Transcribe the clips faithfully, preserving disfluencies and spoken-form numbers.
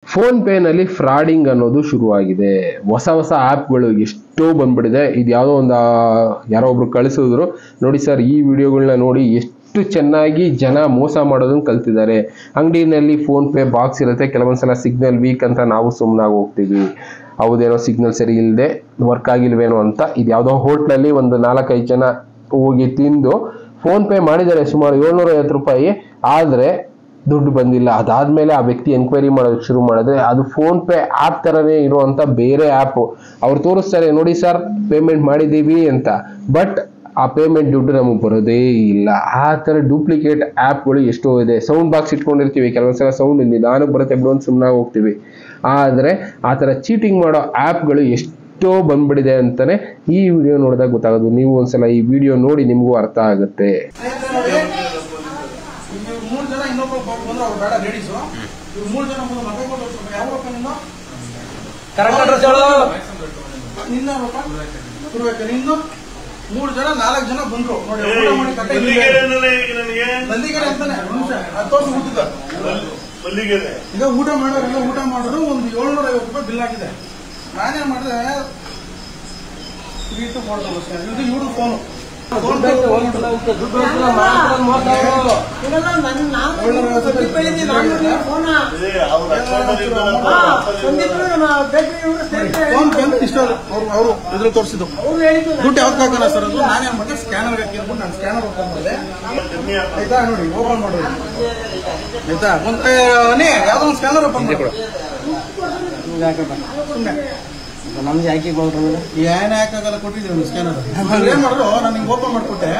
Phone ಪೇನಲ್ಲಿ ಫ್ರಾಡಿಂಗ್ ಅನ್ನೋದು ಶುರುವಾಗಿದೆ. ಹೊಸ ಹೊಸ ಆ್ಯಪ್ಗಳು ಎಷ್ಟೋ ಬಂದ್ಬಿಟ್ಟಿದೆ. ಇದು ಯಾವುದೋ ಒಂದು ಯಾರೋ ಒಬ್ರು ಕಳಿಸಿದ್ರು, ನೋಡಿ ಸರ್ ಈ ವಿಡಿಯೋಗಳನ್ನ ನೋಡಿ ಎಷ್ಟು ಚೆನ್ನಾಗಿ ಜನ ಮೋಸ ಮಾಡೋದನ್ನು ಕಲ್ತಿದ್ದಾರೆ. ಅಂಗಡಿನಲ್ಲಿ ಫೋನ್ ಪೇ ಬಾಕ್ಸ್ ಇರುತ್ತೆ, ಕೆಲವೊಂದ್ಸಲ ಸಿಗ್ನಲ್ ವೀಕ್ ಅಂತ ನಾವು ಸುಮ್ಮನಾಗಿ ಹೋಗ್ತೀವಿ, ಹೌದೇನೋ ಸಿಗ್ನಲ್ ಸರಿ ಇಲ್ಲದೆ ವರ್ಕ್ ಆಗಿಲ್ವೇನೋ ಅಂತ. ಇದು ಯಾವುದೋ ಹೋಟ್ಲಲ್ಲಿ ಒಂದು ನಾಲ್ಕೈದು ಜನ ಹೋಗಿ ತಿಂದು ಫೋನ್ ಪೇ ಮಾಡಿದ್ದಾರೆ ಸುಮಾರು ಏಳ್ನೂರ ಐವತ್ತು ರೂಪಾಯಿ, ಆದರೆ ದುಡ್ಡು ಬಂದಿಲ್ಲ. ಅದಾದ್ಮೇಲೆ ಆ ವ್ಯಕ್ತಿ ಎನ್ಕ್ವೈರಿ ಮಾಡೋದಕ್ಕೆ ಶುರು ಮಾಡಿದ್ರೆ ಅದು ಫೋನ್ ಪೇ ಆ್ಯಪ್ ಥರನೇ ಇರುವಂಥ ಬೇರೆ ಆ್ಯಪು. ಅವ್ರು ತೋರಿಸ್ತಾರೆ, ನೋಡಿ ಸರ್ ಪೇಮೆಂಟ್ ಮಾಡಿದ್ದೀವಿ ಅಂತ, ಬಟ್ ಆ ಪೇಮೆಂಟ್ ದುಡ್ಡು ನಮಗೆ ಬರೋದೇ ಇಲ್ಲ. ಆ ಥರ ಡೂಪ್ಲಿಕೇಟ್ ಆ್ಯಪ್ಗಳು ಎಷ್ಟೋ ಇದೆ. ಸೌಂಡ್ ಬಾಕ್ಸ್ ಇಟ್ಕೊಂಡಿರ್ತೀವಿ, ಕೆಲವೊಂದ್ಸಲ ಸೌಂಡ್ ನಿಧಾನಕ್ಕೆ ಬರುತ್ತೆ ಬಿಡು ಅಂತ ಸುಮ್ಮನೆ ಹೋಗ್ತೀವಿ. ಆದರೆ ಆ ಥರ ಚೀಟಿಂಗ್ ಮಾಡೋ ಆ್ಯಪ್ಗಳು ಎಷ್ಟೋ ಬಂದ್ಬಿಟ್ಟಿದೆ ಅಂತಲೇ ಈ ವಿಡಿಯೋ ನೋಡಿದಾಗ ಗೊತ್ತಾಗೋದು. ನೀವು ಒಂದ್ಸಲ ಈ ವಿಡಿಯೋ ನೋಡಿ ನಿಮಗೂ ಅರ್ಥ ಆಗುತ್ತೆ. ಮೂರು ಜನ ನಾಲ್ಕು ಜನ ಬಂದ್ರು ನೋಡಿ, ಊಟ ಮಾಡಿ ಈಗ ಊಟ ಮಾಡೋರೆಲ್ಲ ಊಟ ಮಾಡಿದ್ರು ಒಂದು ಏಳ್ನೂರ ಐವತ್ತು ರೂಪಾಯಿ ಬಿಲ್ ಆಗಿದೆ. ನಾನೇನ್ ಮಾಡಿದೆ, ಇದು ಇವ್ರ ಫೋನು ಅವರು ಇದ್ರಲ್ಲಿ ತೋರಿಸಿದ್ದು ದುಡ್ಡು ಯಾವ್ದು ಹಾಕಲ್ಲ ಸರ್. ಅದು ನಾನೇನ್ ಮಾಡಿದೆ, ಸ್ಕ್ಯಾನರ್ ಹಾಕಿರ್ಬಿಟ್ಟು ನಾನು ಸ್ಕ್ಯಾನರ್ ಓಪನ್ ಮಾಡಿದೆ. ಆಯ್ತಾ, ನೋಡಿ ಓಪನ್ ಮಾಡೋದು ಆಯ್ತಾ. ಒಂದೇ ಯಾವ್ದೋ ಒಂದು ಸ್ಕ್ಯಾನರ್ ಓಪನ್ ಮಾಡಿ ಸುಮ್ಮನೆ ನಮ್ಗೆ ಯಾಕೆ ಏನ್ ಯಾಕಾಗಲ್ಲ ಕೊಟ್ಟಿದ್ದೀವಿ ಒಂದು ಸ್ಕ್ಯಾನರ್. ಏನ್ ಮಾಡಿದ್ರು, ನಾನು ಹಿಂಗೆ ಓಪನ್ ಮಾಡಿಕೊಟ್ಟೆ,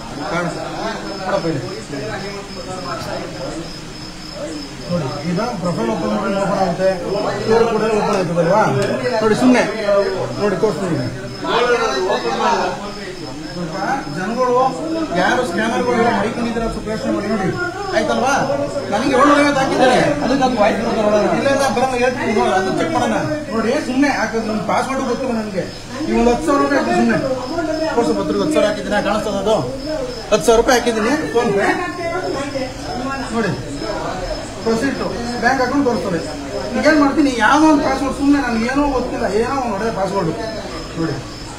ನೋಡಿ ಈಗ ಪ್ರೊಫೈಲ್ ಓಪನ್ ಮಾಡಿ ಓಪನ್ ಆಗುತ್ತೆ, ಕ್ಯೂ ಆರ್ ಕೋಡ್ ಓಪನ್ ಆಯ್ತದಲ್ವಾ. ನೋಡಿ ಸುಮ್ಮನೆ ನೋಡಿ ತೋರಿಸ್ತೀನಿ. ಸ್ವಲ್ಪ ಜನಗಳು ಯಾರು ಸ್ಕ್ಯಾನರ್ಗಳು ಮೈಕೊಂಡಿದ್ದೀರ ಸ್ವಲ್ಪ ಯೋಚನೆ ಮಾಡಿ ನೋಡಿ, ಆಯ್ತಲ್ವಾ. ನನಗೆ ಏಳ್ನೂರ ಐವತ್ತು ಹಾಕಿದ್ದಾರೆ, ಅದಕ್ಕೆ ಅದು ವಾಯ್ಸ್ ಇಲ್ಲ ಬರಲ್ಲ, ಹೇಳ್ತೀನಿ ನೋಡಿ, ಅದು ಚೆಕ್ ಮಾಡೋಣ. ನೋಡಿ ಸುಮ್ಮನೆ ಹಾಕಿದ್ರು, ನನ್ನ ಪಾಸ್ವರ್ಡ್ ಗೊತ್ತಿಲ್ಲ ನನಗೆ. ಈಗ ಒಂದು ಹತ್ತು ಸಾವಿರ ರೂಪಾಯಿ ಹಾಕಿ ಸುಮ್ಮನೆ ತೋರಿಸು, ಬತ್ತು ಹತ್ತು ಸಾವಿರ ಹಾಕಿದ್ದೀನಿ, ಕಾಣಿಸ್ತದ ಅದು ಹತ್ತು ಸಾವಿರ ರೂಪಾಯಿ ಹಾಕಿದ್ದೀನಿ ಫೋನ್ ಪೇ. ನೋಡಿ ಪ್ರೊಸೀಟು ಬ್ಯಾಂಕ್ ಅಕೌಂಟ್ ತೋರಿಸ್ತದೆ. ಈಗೇನು ಮಾಡ್ತೀನಿ, ಯಾವುದೋ ಒಂದು ಪಾಸ್ವರ್ಡ್ ಸುಮ್ಮನೆ ನನಗೆ ಏನೋ ಗೊತ್ತಿಲ್ಲ, ಏನೋ ನೋಡಿದೆ ಪಾಸ್ವರ್ಡು ನೋಡಿ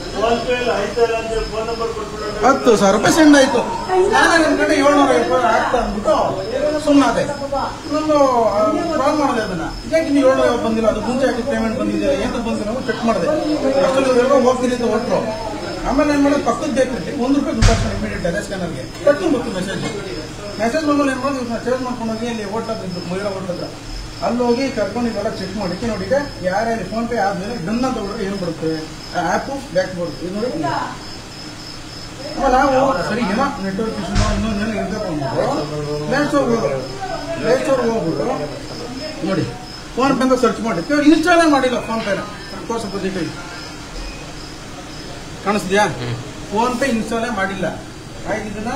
ಹತ್ತು ಸಾವಿರ ರೂಪಾಯಿ ಸೆಂಡ್ ಆಯ್ತು. ನಾನು ನನ್ನ ಕಡೆ ಏಳ್ನೂರ ಐವತ್ತು ಆಗ್ತಾ ಅಂದ್ಬಿಟ್ಟು ಸುಮ್ಮನೆ ನಾನು ಕಾಲ್ ಮಾಡಿದೆ. ಅದನ್ನ ಯಾಕೆ ನೀವು ಏಳ್ನೂರ ಐವತ್ತು ಬಂದಿಲ್ಲ, ಅದು ಮುಂಚೆ ಹಾಕಿ ಪೇಮೆಂಟ್ ಬಂದಿದೆ ಏನು ಬಂದಿಲ್ಲ ನಾವು ಚೆಕ್ ಮಾಡಿದೆ. ಅಷ್ಟೊಂದು ಹೋಗ್ತೀನಿ ಅಂತ ಹೊಟ್ಟರು. ಆಮೇಲೆ ಏನು ಮಾಡೋದು, ಪಕ್ಕದ ಬೇಕ್ರಿ ಒಂದು ರೂಪಾಯಿ ದುಡ್ಡು ಹಾಕ್ತಾರೆ ಇಮಿಡಿಯೇಟ್ ಅದೇ ಸ್ಕ್ಯಾನರ್ಗೆ ಕಟ್ಟು ಗೊತ್ತು ಮೆಸೇಜ್ ಮೆಸೇಜ್ ಬಂದ್ಮೇಲೆ ಏನು ಮಾಡೋದು, ಇವ್ರನ್ನ ಚೇಂಜ್ ಮಾಡ್ಕೊಂಡು ಹೋಗಿ ಅಲ್ಲಿ ಹೋಟ್ಲಲ್ಲಿ ಇದ್ದು ಮಹಿಳಾ ಹೋಟ್ಲತ್ರ ಅಲ್ಲಿ ಹೋಗಿ ಕರ್ಕೊಂಡು ಇವೆಲ್ಲ ಚೆಕ್ ಮಾಡಿಕ್ಕೆ ನೋಡಿ. ಈಗ ಯಾರ್ಯಾರು ಫೋನ್ ಪೇ ಆದ್ಮೇಲೆ ಡನ್ ಅಂತ ಹೊಡ್ರೆ ಏನು ಬರುತ್ತೆ, ಆ್ಯಪು ಬ್ಯಾಕ್ ಬರುತ್ತೆ. ಇದು ನೋಡಿ ಆಮೇಲೆ ನಾವು ಸರಿ ಏನೋ ನೆಟ್ವರ್ಕ್ ಇಶ್ಯೂ ಇನ್ನೊಂದೇನೋ ಇರ್ಬೇಕು ಅಂದ್ಬಿಟ್ಟು ಪ್ಲೇ ಸ್ಟೋರ್ ಪ್ಲೇ ಸ್ಟೋರ್ ಹೋಗ್ಬಿಟ್ಟು ನೋಡಿ ಫೋನ್ ಪೇ ಅಂತ ಸರ್ಚ್ ಮಾಡಿ ಇನ್ಸ್ಟಾಲೇ ಮಾಡಿಲ್ಲ ಫೋನ್ ಪೇನ ತೋರ್ಸೋ ಪೊಸಿಟಿವ್ ಕಾಣಿಸ್ತೀಯಾ. ಫೋನ್ ಪೇ ಇನ್ಸ್ಟಾಲೇ ಮಾಡಿಲ್ಲ. ಆಯ್ತು, ಇದನ್ನ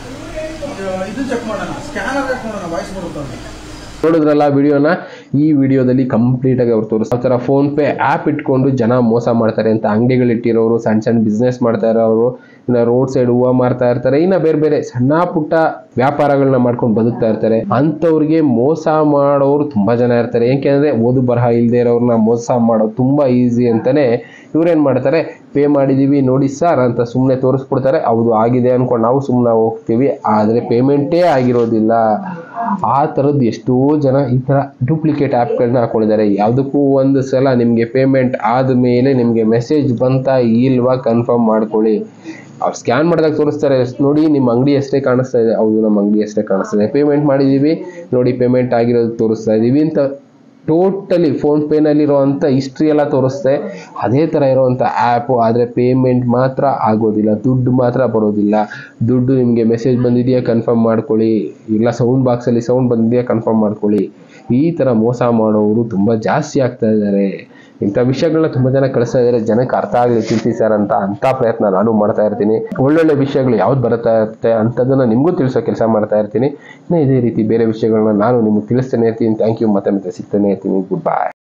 ಇದು ಚೆಕ್ ಮಾಡೋಣ, ಸ್ಕ್ಯಾನರ್ ಚೆಕ್ ಮಾಡೋಣ, ವಾಯ್ಸ್ ಬರುತ್ತೆ. ನೋಡಿದ್ರಲ್ಲ ವಿಡಿಯೋನ. ಈ ವಿಡಿಯೋದಲ್ಲಿ ಕಂಪ್ಲೀಟ್ ಆಗಿ ಅವ್ರು ತೋರಿಸ್ತಾರೆ ಥರ ಫೋನ್ ಪೇ ಆ್ಯಪ್ ಇಟ್ಕೊಂಡು ಜನ ಮೋಸ ಮಾಡ್ತಾರೆ ಅಂತ. ಅಂಗಡಿಗಳಿಟ್ಟಿರೋರು, ಸಣ್ಣ ಸಣ್ಣ ಬಿಸ್ನೆಸ್ ಮಾಡ್ತಾ ಇರೋರು, ಇನ್ನು ರೋಡ್ ಸೈಡ್ ಹೂವು ಮಾರ್ತಾ ಇರ್ತಾರೆ, ಇನ್ನು ಬೇರೆ ಬೇರೆ ಸಣ್ಣ ಪುಟ್ಟ ವ್ಯಾಪಾರಗಳನ್ನ ಮಾಡ್ಕೊಂಡು ಬದುಕ್ತಾ ಇರ್ತಾರೆ. ಅಂಥವ್ರಿಗೆ ಮೋಸ ಮಾಡೋರು ತುಂಬ ಜನ ಇರ್ತಾರೆ. ಏಕೆಂದರೆ ಓದು ಬರಹ ಇಲ್ಲದೆ ಇರೋರನ್ನ ಮೋಸ ಮಾಡೋದು ತುಂಬ ಈಸಿ ಅಂತಲೇ ಇವ್ರೇನು ಮಾಡ್ತಾರೆ, ಪೇ ಮಾಡಿದ್ದೀವಿ ನೋಡಿ ಸರ್ ಅಂತ ಸುಮ್ಮನೆ ತೋರಿಸ್ಬಿಡ್ತಾರೆ. ಹೌದು ಆಗಿದೆ ಅಂದ್ಕೊಂಡು ನಾವು ಸುಮ್ಮನೆ ಹೋಗ್ತೀವಿ, ಆದರೆ ಪೇಮೆಂಟೇ ಆಗಿರೋದಿಲ್ಲ. ಆ ಥರದ್ದು ಎಷ್ಟೋ ಜನ ಈ ಥರ ಡೂಪ್ಲಿಕೇಟ್ ಆ್ಯಪ್ಗಳನ್ನ ಹಾಕೊಂಡಿದ್ದಾರೆ. ಯಾವುದಕ್ಕೂ ಒಂದು ಸಲ ನಿಮಗೆ ಪೇಮೆಂಟ್ ಆದಮೇಲೆ ನಿಮಗೆ ಮೆಸೇಜ್ ಬಂತಾ ಇಲ್ವಾ ಕನ್ಫರ್ಮ್ ಮಾಡ್ಕೊಳ್ಳಿ. ಅವ್ರು ಸ್ಕ್ಯಾನ್ ಮಾಡಿದಾಗ ತೋರಿಸ್ತಾರೆ, ನೋಡಿ ನಿಮ್ಮ ಅಂಗಡಿ ಅಷ್ಟೇ ಕಾಣಿಸ್ತಾ ಇದೆ, ಹೌದು ನಮ್ಮ ಅಂಗಡಿ ಅಷ್ಟೇ ಕಾಣಿಸ್ತಾ ಇದೆ, ಪೇಮೆಂಟ್ ಮಾಡಿದ್ದೀವಿ ನೋಡಿ ಪೇಮೆಂಟ್ ಆಗಿರೋದು ತೋರಿಸ್ತಾ ಇದ್ದೀವಿ ಅಂತ ಟೋಟಲಿ ಫೋನ್ ಪೇನಲ್ಲಿರುವಂಥ ಹಿಸ್ಟ್ರಿ ಎಲ್ಲ ತೋರಿಸ್ತೆ. ಅದೇ ಥರ ಇರೋವಂಥ ಆ್ಯಪು, ಆದರೆ ಪೇಮೆಂಟ್ ಮಾತ್ರ ಆಗೋದಿಲ್ಲ, ದುಡ್ಡು ಮಾತ್ರ ಬರೋದಿಲ್ಲ. ದುಡ್ಡು ನಿಮಗೆ ಮೆಸೇಜ್ ಬಂದಿದೆಯಾ ಕನ್ಫರ್ಮ್ ಮಾಡ್ಕೊಳ್ಳಿ, ಇಲ್ಲ ಸೌಂಡ್ ಬಾಕ್ಸಲ್ಲಿ ಸೌಂಡ್ ಬಂದಿದೆಯಾ ಕನ್ಫರ್ಮ್ ಮಾಡ್ಕೊಳ್ಳಿ. ಈ ಥರ ಮೋಸ ಮಾಡೋರು ತುಂಬ ಜಾಸ್ತಿ ಆಗ್ತಾ ಇದ್ದಾರೆ. ಇಂಥ ವಿಷಯಗಳನ್ನ ತುಂಬ ಜನ ಕಳಿಸ್ತಾ ಇದ್ದಾರೆ. ಜನಕ್ಕೆ ಅರ್ಥ ಆಗಲಿ ತಿಳಿಸಿ ಸರ್ ಅಂತ ಅಂಥ ಪ್ರಯತ್ನ ನಾನು ಮಾಡ್ತಾ ಇರ್ತೀನಿ. ಒಳ್ಳೊಳ್ಳೆ ವಿಷಯಗಳು ಯಾವ್ದು ಬರುತ್ತಾ ಇರುತ್ತೆ ಅಂಥದ್ದನ್ನು ನಿಮಗೂ ತಿಳಿಸೋ ಕೆಲಸ ಮಾಡ್ತಾ ಇರ್ತೀನಿ. ಇನ್ನು ಇದೇ ರೀತಿ ಬೇರೆ ವಿಷಯಗಳನ್ನ ನಾನು ನಿಮ್ಗೆ ತಿಳಿಸ್ತಾನೆ ಇರ್ತೀನಿ. Thank you. ಮತ್ತೆ ಮತ್ತೆ ಸಿಗ್ತಾನೆ ಇರ್ತೀನಿ. ಗುಡ್ ಬಾಯ್.